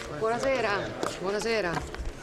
Buonasera, buonasera.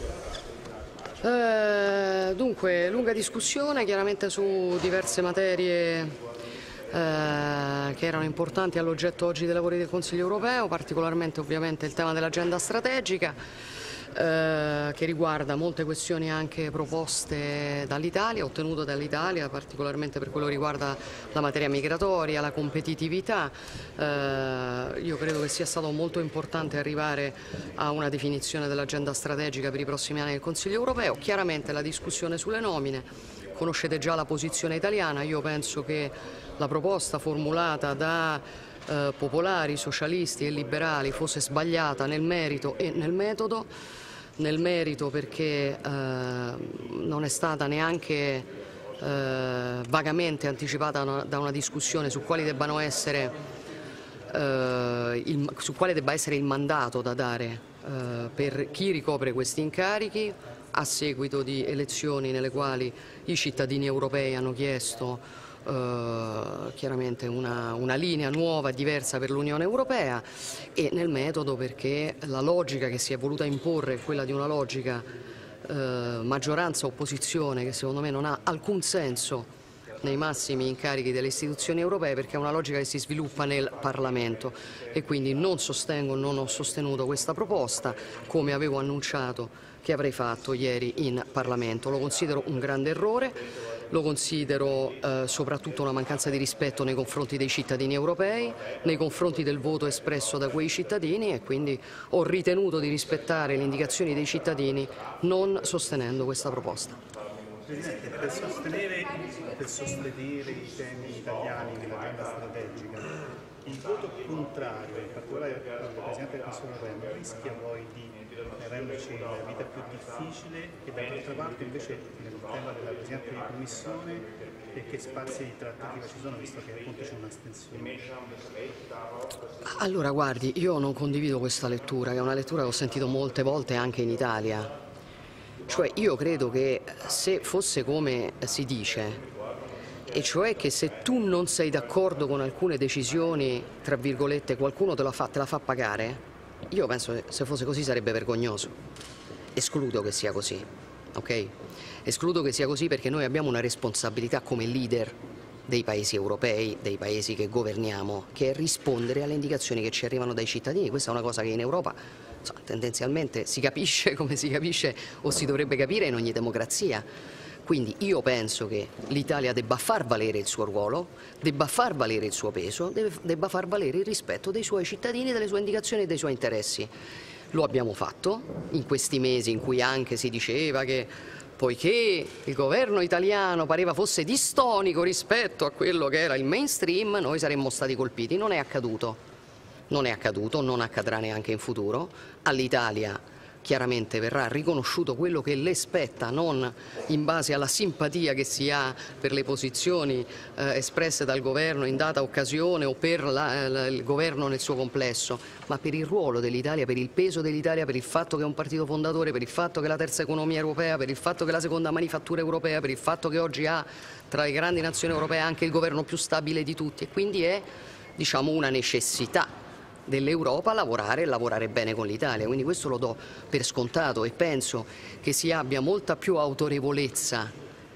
Dunque, lunga discussione chiaramente su diverse materie che erano importanti all'oggetto oggi dei lavori del Consiglio europeo, particolarmente ovviamente il tema dell'agenda strategica. Che riguarda molte questioni anche proposte dall'Italia, ottenute dall'Italia, particolarmente per quello che riguarda la materia migratoria, la competitività. Io credo che sia stato molto importante arrivare a una definizione dell'agenda strategica per i prossimi anni del Consiglio europeo. Chiaramente la discussione sulle nomine, conoscete già la posizione italiana, io penso che la proposta formulata da popolari, socialisti e liberali fosse sbagliata nel merito e nel metodo. Nel merito perché non è stata neanche vagamente anticipata da una discussione su quali debbano essere, su quale debba essere il mandato da dare per chi ricopre questi incarichi a seguito di elezioni nelle quali i cittadini europei hanno chiesto chiaramente una linea nuova e diversa per l'Unione Europea, e nel metodo perché la logica che si è voluta imporre è quella di una logica maggioranza-opposizione che secondo me non ha alcun senso nei massimi incarichi delle istituzioni europee, perché è una logica che si sviluppa nel Parlamento, e quindi non sostengo, non ho sostenuto questa proposta come avevo annunciato che avrei fatto ieri in Parlamento. Lo considero un grande errore. Lo considero soprattutto una mancanza di rispetto nei confronti dei cittadini europei, nei confronti del voto espresso da quei cittadini, e quindi ho ritenuto di rispettare le indicazioni dei cittadini non sostenendo questa proposta. Presidente, per sostenere i temi italiani nell'agenda strategica, il voto contrario, in particolare del Presidente del Consiglio europeo, rischia poi di renderci la vita più difficile, e dall'altra parte invece nel tema della Presidente di Commissione che spazi di trattativa ci sono, visto che appunto c'è un'astensione? Allora guardi, io non condivido questa lettura, che è una lettura che ho sentito molte volte anche in Italia. Cioè io credo che se fosse come si dice, e cioè che se tu non sei d'accordo con alcune decisioni, tra virgolette, qualcuno te la fa pagare, io penso che se fosse così sarebbe vergognoso. Escludo che sia così, ok? Escludo che sia così perché noi abbiamo una responsabilità come leader dei paesi europei, dei paesi che governiamo, che è rispondere alle indicazioni che ci arrivano dai cittadini. Questa è una cosa che in Europa tendenzialmente si capisce come si capisce o si dovrebbe capire in ogni democrazia. Quindi io penso che l'Italia debba far valere il suo ruolo, debba far valere il suo peso, debba far valere il rispetto dei suoi cittadini, delle sue indicazioni e dei suoi interessi. Lo abbiamo fatto in questi mesi in cui anche si diceva che, poiché il governo italiano pareva fosse distonico rispetto a quello che era il mainstream, noi saremmo stati colpiti. Non è accaduto. Non è accaduto, non accadrà neanche in futuro. All'Italia chiaramente verrà riconosciuto quello che le spetta, non in base alla simpatia che si ha per le posizioni espresse dal governo in data occasione o per il governo nel suo complesso, ma per il ruolo dell'Italia, per il peso dell'Italia, per il fatto che è un partito fondatore, per il fatto che è la terza economia europea, per il fatto che è la seconda manifattura europea, per il fatto che oggi ha tra le grandi nazioni europee anche il governo più stabile di tutti, e quindi è, diciamo, una necessità dell'Europa lavorare bene con l'Italia. Quindi questo lo do per scontato, e penso che si abbia molta più autorevolezza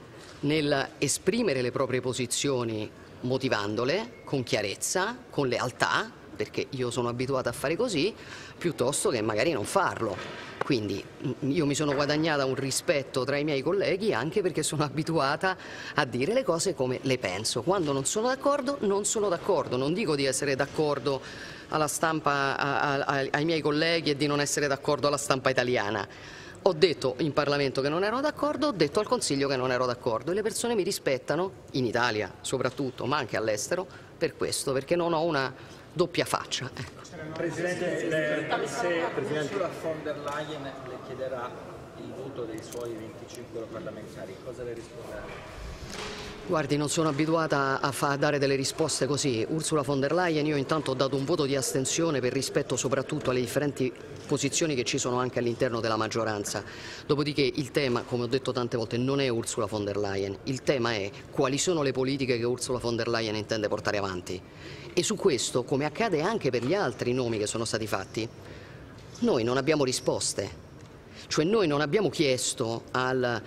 nel esprimere le proprie posizioni motivandole con chiarezza, con lealtà, perché io sono abituata a fare così, piuttosto che magari non farlo. Quindi io mi sono guadagnata un rispetto tra i miei colleghi anche perché sono abituata a dire le cose come le penso. Quando non sono d'accordo, non sono d'accordo. Non dico di essere d'accordo alla stampa, ai miei colleghi, e di non essere d'accordo alla stampa italiana. Ho detto in Parlamento che non ero d'accordo, ho detto al Consiglio che non ero d'accordo, e le persone mi rispettano, in Italia soprattutto, ma anche all'estero, per questo, perché non ho una doppia faccia. Ecco. Presidente, se Ursula von der Leyen le chiederà il voto dei suoi 25 parlamentari, cosa le risponderà? Guardi, non sono abituata a dare delle risposte così. Ursula von der Leyen, io intanto ho dato un voto di astensione per rispetto soprattutto alle differenti posizioni che ci sono anche all'interno della maggioranza. Dopodiché il tema, come ho detto tante volte, non è Ursula von der Leyen. Il tema è quali sono le politiche che Ursula von der Leyen intende portare avanti. E su questo, come accade anche per gli altri nomi che sono stati fatti, noi non abbiamo risposte. Cioè noi non abbiamo chiesto al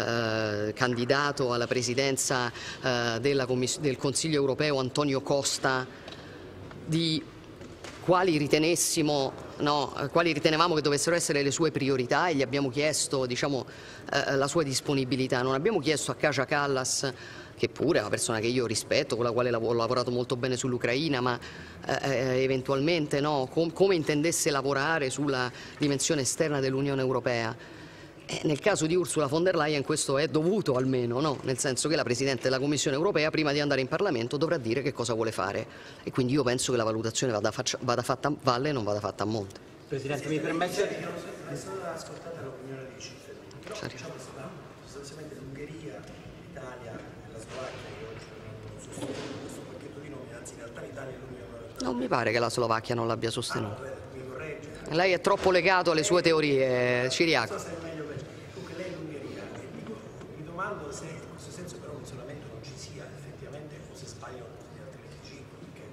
candidato alla presidenza del Consiglio europeo Antonio Costa di quali ritenevamo che dovessero essere le sue priorità e gli abbiamo chiesto, diciamo, la sua disponibilità. Non abbiamo chiesto a Kaja Kallas, che pure è una persona che io rispetto, con la quale ho lavorato molto bene sull'Ucraina, ma eventualmente come intendesse lavorare sulla dimensione esterna dell'Unione Europea. Nel caso di Ursula von der Leyen questo è dovuto almeno, no? Nel senso che la Presidente della Commissione Europea prima di andare in Parlamento dovrà dire che cosa vuole fare, e quindi io penso che la valutazione vada fatta a valle e non vada fatta a monte. Presidente, mi permette? È stata ascoltata l'opinione dei cittadini, però diciamo sostanzialmente l'Ungheria, l'Italia e la Slovacchia che oggi non sostengono questo pacchetto di nomi, anzi in realtà l'Italia e l'Unione Europea. Non mi pare che la Slovacchia non l'abbia sostenuto. Mi corregge? Lei è troppo legato alle sue teorie, Ciriaco. Non so se è meglio per comunque lei è l'Ungheria, e mi domando se in questo senso però l'isolamento non ci sia effettivamente o se sbagliano gli altri TG, perché...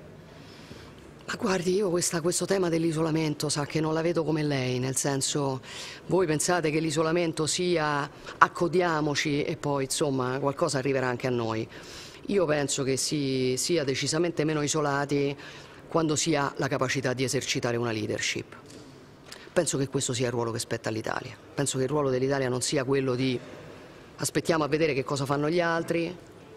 Ma guardi, io questo tema dell'isolamento sa che non la vedo come lei, nel senso, voi pensate che l'isolamento sia accodiamoci e poi insomma qualcosa arriverà anche a noi. Io penso che si sia decisamente meno isolati quando si ha la capacità di esercitare una leadership. Penso che questo sia il ruolo che spetta all'Italia. Penso che il ruolo dell'Italia non sia quello di aspettiamo a vedere che cosa fanno gli altri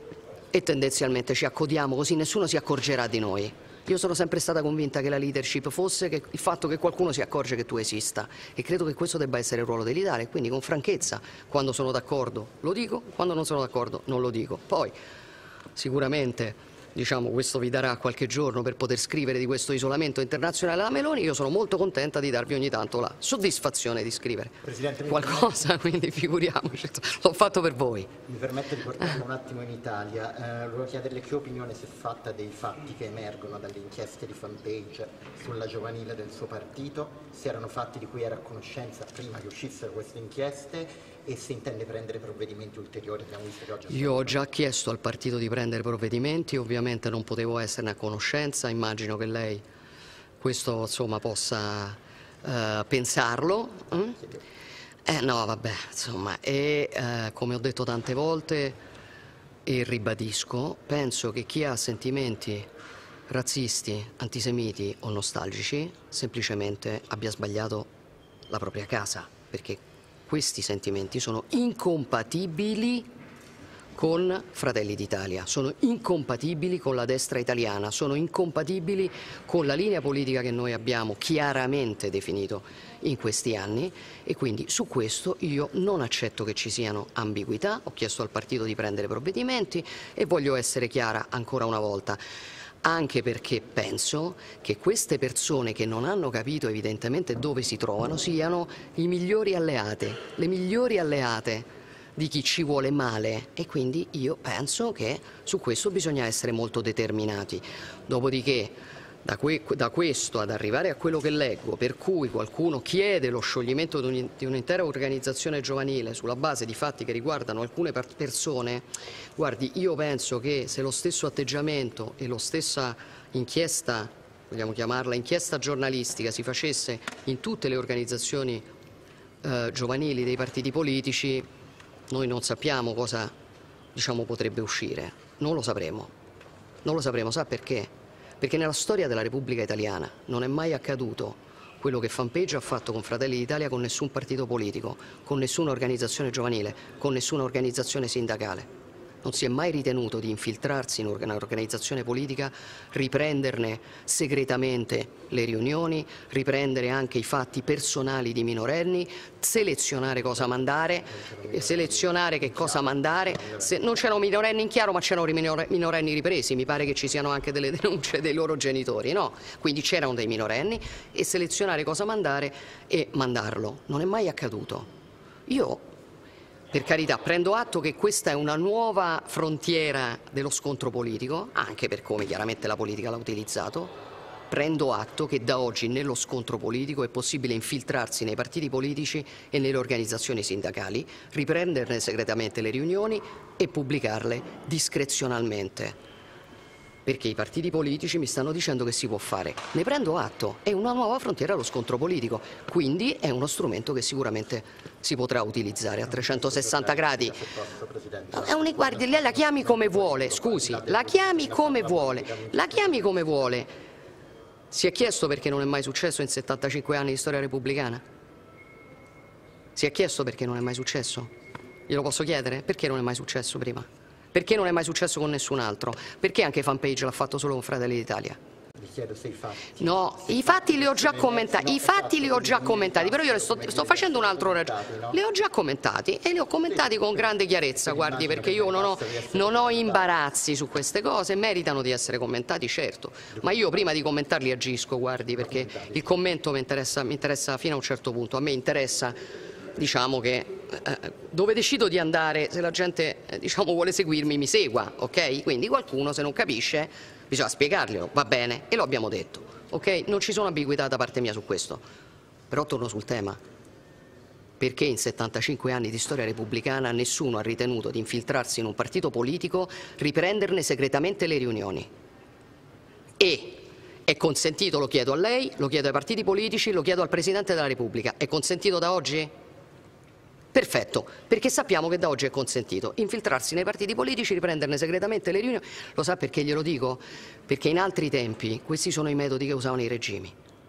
e tendenzialmente ci accodiamo così nessuno si accorgerà di noi. Io sono sempre stata convinta che la leadership fosse il fatto che qualcuno si accorge che tu esista, e credo che questo debba essere il ruolo dell'Italia, e quindi con franchezza, quando sono d'accordo lo dico, quando non sono d'accordo non lo dico. Poi sicuramente, diciamo, questo vi darà qualche giorno per poter scrivere di questo isolamento internazionale alla Meloni. Io sono molto contenta di darvi ogni tanto la soddisfazione di scrivere qualcosa, quindi figuriamoci, l'ho fatto per voi. Mi permette di portarlo un attimo in Italia. Volevo chiederle che opinione si è fatta dei fatti che emergono dalle inchieste di fanpage sulla giovanile del suo partito, se erano fatti di cui era a conoscenza prima che uscissero queste inchieste e se intende prendere provvedimenti ulteriori. Abbiamo visto che oggi io ho già chiesto al partito di prendere provvedimenti, ovviamente non potevo esserne a conoscenza, immagino che lei questo insomma possa pensarlo. No, vabbè, insomma, come ho detto tante volte e ribadisco, penso che chi ha sentimenti razzisti, antisemiti o nostalgici semplicemente abbia sbagliato la propria casa, perché questi sentimenti sono incompatibili con Fratelli d'Italia, sono incompatibili con la destra italiana, sono incompatibili con la linea politica che noi abbiamo chiaramente definito in questi anni, e quindi su questo io non accetto che ci siano ambiguità. Ho chiesto al partito di prendere provvedimenti e voglio essere chiara ancora una volta. Anche perché penso che queste persone che non hanno capito evidentemente dove si trovano siano i migliori alleate, le migliori alleate di chi ci vuole male, e quindi io penso che su questo bisogna essere molto determinati. Dopodiché da questo ad arrivare a quello che leggo, per cui qualcuno chiede lo scioglimento di un'intera organizzazione giovanile sulla base di fatti che riguardano alcune persone, guardi, io penso che se lo stesso atteggiamento e lo stessa inchiesta, vogliamo chiamarla inchiesta giornalistica, si facesse in tutte le organizzazioni giovanili dei partiti politici, noi non sappiamo cosa, diciamo, potrebbe uscire. Non lo sapremo. Non lo sapremo, sa perché? Perché nella storia della Repubblica Italiana non è mai accaduto quello che Fanpage ha fatto con Fratelli d'Italia con nessun partito politico, con nessuna organizzazione giovanile, con nessuna organizzazione sindacale. Non si è mai ritenuto di infiltrarsi in un'organizzazione politica, riprenderne segretamente le riunioni, riprendere anche i fatti personali di minorenni, selezionare cosa mandare, selezionare che cosa mandare. Non c'erano minorenni in chiaro, ma c'erano minorenni ripresi. Mi pare che ci siano anche delle denunce dei loro genitori, no? Quindi c'erano dei minorenni, e selezionare cosa mandare e mandarlo. Non è mai accaduto. Io, per carità, prendo atto che questa è una nuova frontiera dello scontro politico, anche per come chiaramente la politica l'ha utilizzato. Prendo atto che da oggi nello scontro politico è possibile infiltrarsi nei partiti politici e nelle organizzazioni sindacali, riprenderne segretamente le riunioni e pubblicarle discrezionalmente. perché i partiti politici mi stanno dicendo che si può fare. Ne prendo atto, è una nuova frontiera allo scontro politico, quindi è uno strumento che sicuramente si potrà utilizzare a 360 gradi. Guardi, lei la chiami come vuole, scusi, la chiami come vuole, la chiami come vuole. Si è chiesto perché non è mai successo in 75 anni di storia repubblicana? Si è chiesto perché non è mai successo? Glielo posso chiedere? Perché non è mai successo prima? Perché non è mai successo con nessun altro? Perché anche Fanpage l'ha fatto solo con Fratelli d'Italia? Vi chiedo se i fatti. No, i fatti li ho già commentati, i fatti li ho già commentati, però io le sto facendo un altro ragionamento. Li ho già commentati e li ho commentati con grande chiarezza, guardi, perché io non ho imbarazzi su queste cose, meritano di essere commentati, certo, ma io prima di commentarli agisco, guardi, perché il commento mi interessa fino a un certo punto, a me interessa, diciamo che dove decido di andare, se la gente diciamo vuole seguirmi mi segua, ok? Quindi qualcuno se non capisce bisogna spiegarglielo, va bene, e lo abbiamo detto, ok? Non ci sono ambiguità da parte mia su questo, però torno sul tema. Perché in 75 anni di storia repubblicana nessuno ha ritenuto di infiltrarsi in un partito politico, riprenderne segretamente le riunioni? E è consentito, lo chiedo a lei, lo chiedo ai partiti politici, lo chiedo al Presidente della Repubblica, è consentito da oggi? Perfetto, perché sappiamo che da oggi è consentito infiltrarsi nei partiti politici, riprenderne segretamente le riunioni. Lo sa perché glielo dico? Perché in altri tempi questi sono i metodi che usavano i regimi.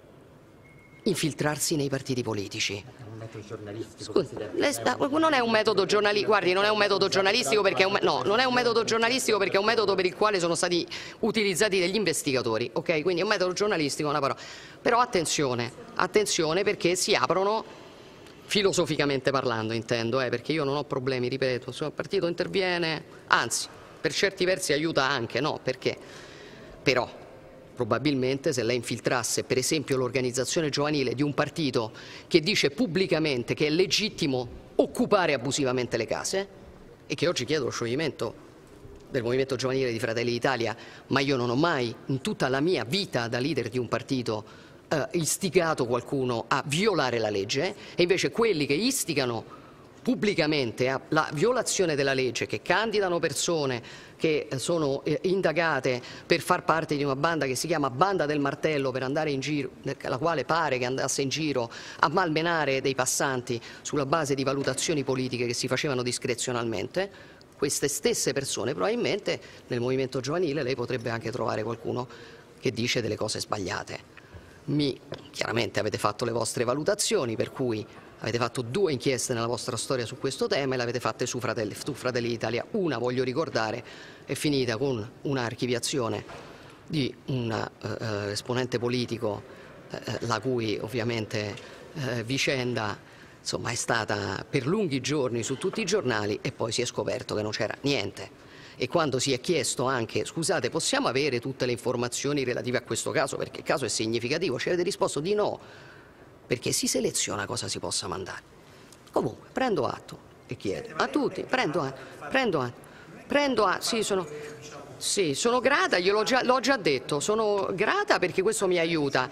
Infiltrarsi nei partiti politici. È un metodo giornalistico. Scusi, non è un metodo giornalistico, guardi, non è un metodo giornalistico perché non è un metodo giornalistico perché è un metodo per il quale sono stati utilizzati degli investigatori, ok? Quindi è un metodo giornalistico, una parola. Però attenzione perché si aprono, filosoficamente parlando intendo, perché io non ho problemi, ripeto, se il partito interviene, anzi, per certi versi aiuta anche, no? Perché? Però, probabilmente se lei infiltrasse per esempio l'organizzazione giovanile di un partito che dice pubblicamente che è legittimo occupare abusivamente le case e che oggi chiede lo scioglimento del movimento giovanile di Fratelli d'Italia, ma io non ho mai in tutta la mia vita da leader di un partito istigato qualcuno a violare la legge, e invece quelli che istigano pubblicamente alla violazione della legge, che candidano persone che sono indagate per far parte di una banda che si chiama Banda del Martello, per andare in giro, la quale pare che andasse in giro a malmenare dei passanti sulla base di valutazioni politiche che si facevano discrezionalmente, queste stesse persone probabilmente nel movimento giovanile lei potrebbe anche trovare qualcuno che dice delle cose sbagliate. Chiaramente avete fatto le vostre valutazioni, per cui avete fatto 2 inchieste nella vostra storia su questo tema e le avete fatte su Fratelli d'Italia. Una, voglio ricordare, è finita con un'archiviazione di un esponente politico la cui ovviamente vicenda insomma, è stata per lunghi giorni su tutti i giornali e poi si è scoperto che non c'era niente. E quando si è chiesto anche, scusate, possiamo avere tutte le informazioni relative a questo caso, perché il caso è significativo, ci avete risposto di no, perché si seleziona cosa si possa mandare. Comunque, prendo atto e chiedo a tutti, prendo atto, sì, sono grata, l'ho già detto, sono grata perché questo mi aiuta,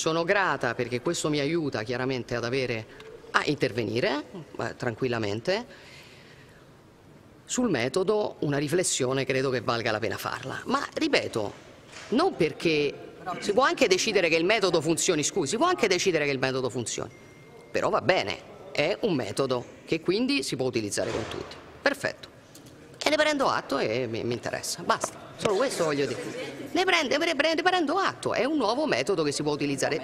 chiaramente a intervenire tranquillamente. Sul metodo una riflessione credo che valga la pena farla, ma ripeto, non perché si può anche decidere che il metodo funzioni, scusi, si può anche decidere che il metodo funzioni, però va bene, è un metodo che quindi si può utilizzare con tutti, perfetto, e ne prendo atto e mi interessa, basta, solo questo voglio dire. Ne prendo atto, è un nuovo metodo che si può utilizzare.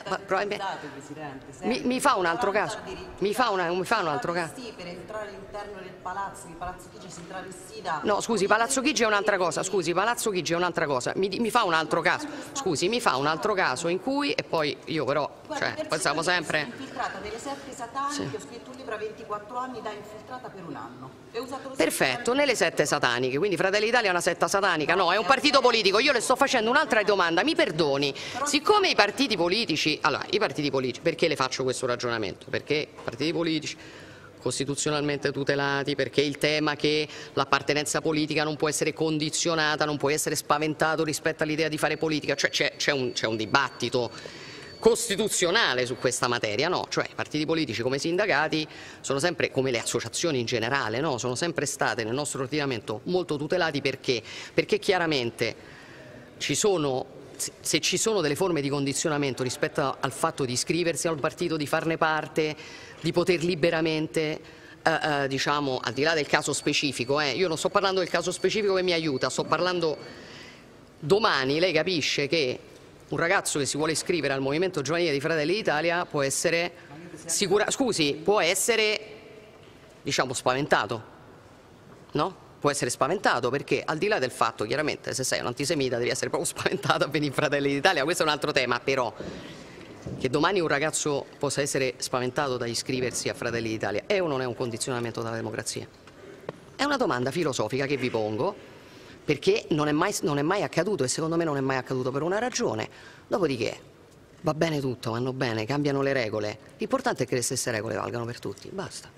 Mi fa un altro caso? Mi fa un altro caso? Per entrare all'interno del palazzo, il Palazzo Chigi si travestita. No, scusi, Palazzo Chigi è un'altra cosa. Mi fa un altro caso. Scusi, mi fa un altro caso in cui, e poi io però, pensavo sempre. Si è infiltrata nelle sette sataniche, ho scritto un libro a 24 anni da infiltrata per un anno. Perfetto, nelle sette sataniche, quindi Fratelli d'Italia è una setta satanica, no, è un partito politico. Io le sto facendo un'altra domanda, mi perdoni, siccome i partiti politici, perché le faccio questo ragionamento? Perché i partiti politici costituzionalmente tutelati, perché il tema che l'appartenenza politica non può essere condizionata, non può essere spaventato rispetto all'idea di fare politica, cioè c'è un dibattito costituzionale su questa materia, no? Cioè i partiti politici come sindacati sono sempre, come le associazioni in generale, no? Sono sempre state nel nostro ordinamento molto tutelati perché chiaramente se ci sono delle forme di condizionamento rispetto al fatto di iscriversi a un partito, di farne parte, di poter liberamente, diciamo, al di là del caso specifico, io non sto parlando del caso specifico che mi aiuta, sto parlando domani, lei capisce che un ragazzo che si vuole iscrivere al Movimento Giovanile di Fratelli d'Italia può essere, può essere, diciamo, spaventato, no? Può essere spaventato perché al di là del fatto, chiaramente, se sei un antisemita devi essere proprio spaventato a venire in Fratelli d'Italia, questo è un altro tema, però che domani un ragazzo possa essere spaventato da iscriversi a Fratelli d'Italia è o non è un condizionamento della democrazia? È una domanda filosofica che vi pongo, perché non è mai accaduto e secondo me non è mai accaduto per una ragione. Dopodiché va bene tutto, vanno bene, cambiano le regole, l'importante è che le stesse regole valgano per tutti, basta.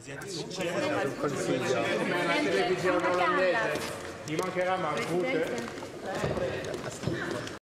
Gli mancherà Marcute.